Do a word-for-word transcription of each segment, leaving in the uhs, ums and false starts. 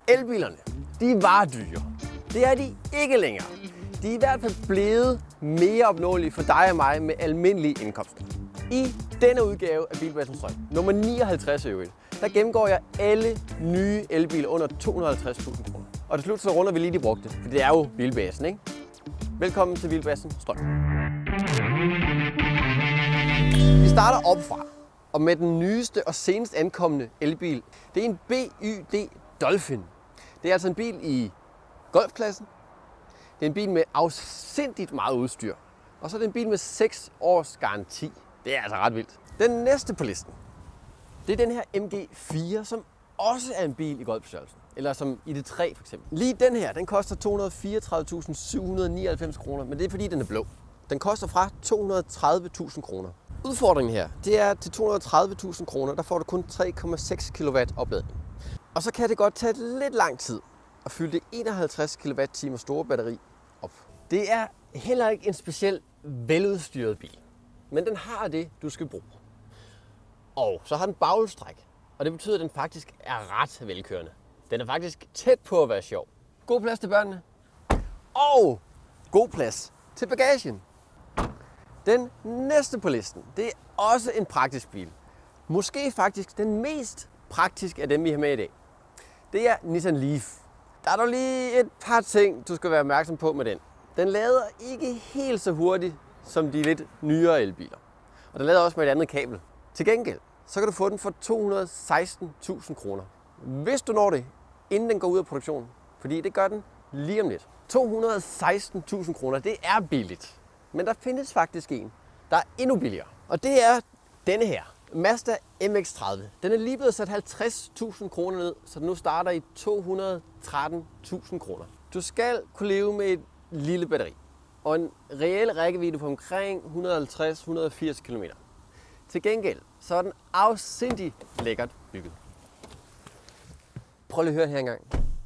Elbilerne, de var dyre. Det er de ikke længere. De er i hvert fald blevet mere opnåelige for dig og mig med almindelige indkomster. I denne udgave af Bilbasen Strøm, nummer nioghalvtreds i øvrigt, der gennemgår jeg alle nye elbiler under to hundrede og halvtreds tusind kroner. Og til slut så runder vi lige de brugte, for det er jo Bilbasen, ikke? Velkommen til Bilbasen Strøm. Vi starter opfra, og med den nyeste og senest ankommende elbil. Det er en B Y D Dolphin. Det er altså en bil i golfklassen. Det er en bil med afsindigt meget udstyr. Og så er det en bil med seks års garanti. Det er altså ret vildt. Den næste på listen, det er den her M G fire, som også er en bil i golfstørrelsen. Eller som I D tre for eksempel. Lige den her, den koster to hundrede og fireogtredive tusind syv hundrede og nioghalvfems kroner, men det er fordi den er blå. Den koster fra to hundrede og tredive tusind kroner. Udfordringen her, det er til to hundrede og tredive tusind kroner, der får du kun tre komma seks kilowatt opladning. Og så kan det godt tage lidt lang tid at fylde det enoghalvtreds kilowatt timer store batteri op. Det er heller ikke en specielt veludstyret bil, men den har det, du skal bruge. Og så har den baghjulstræk, og det betyder, at den faktisk er ret velkørende. Den er faktisk tæt på at være sjov. God plads til børnene. Og god plads til bagagen. Den næste på listen, det er også en praktisk bil. Måske faktisk den mest praktiske af dem, vi har med i dag. Det er Nissan Leaf. Der er dog lige et par ting, du skal være opmærksom på med den. Den lader ikke helt så hurtigt som de lidt nyere elbiler. Og den lader også med et andet kabel. Til gengæld, så kan du få den for to hundrede og seksten tusind kroner. Hvis du når det, inden den går ud af produktion. Fordi det gør den lige om lidt. to hundrede og seksten tusind kroner, det er billigt. Men der findes faktisk en, der er endnu billigere. Og det er denne her. Mazda M X tredive. Den er lige blevet sat halvtreds tusind kroner ned, så den nu starter i to hundrede og tretten tusind kroner. Du skal kunne leve med et lille batteri og en reel rækkevidde på omkring et hundrede og halvtreds til et hundrede og firs kilometer. Til gengæld så er den afsindigt lækkert bygget. Prøv lige at høre her engang.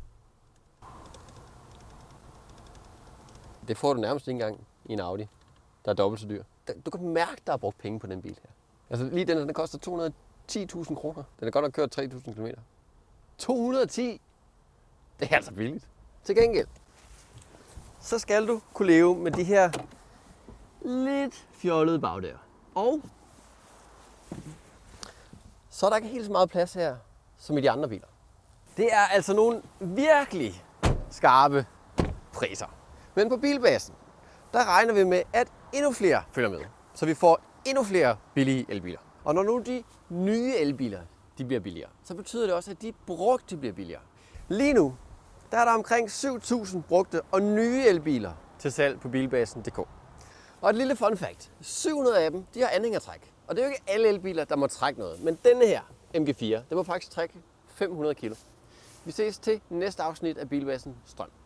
Det får du nærmest ikke engang i en Audi, der er dobbelt så dyr. Du kan mærke, der er brugt penge på den bil her. Altså lige den, den koster to hundrede og ti tusind kroner. Den er godt nok kørt tre tusind kilometer. to hundrede og ti? Det er altså billigt. Til gengæld, så skal du kunne leve med de her lidt fjollede bagdøre. Og så er der ikke helt så meget plads her, som i de andre biler. Det er altså nogle virkelig skarpe priser. Men på Bilbasen, der regner vi med, at endnu flere følger med. Så vi får endnu flere billige elbiler. Og når nu de nye elbiler de bliver billigere, så betyder det også, at de brugte bliver billigere. Lige nu, der er der omkring syv tusind brugte og nye elbiler til salg på bilbasen punktum d k. Og et lille fun fact. syv hundrede af dem, de har anhængertræk. Og det er jo ikke alle elbiler, der må trække noget. Men denne her M G fire, den må faktisk trække fem hundrede kilo. Vi ses til næste afsnit af Bilbasen Strøm.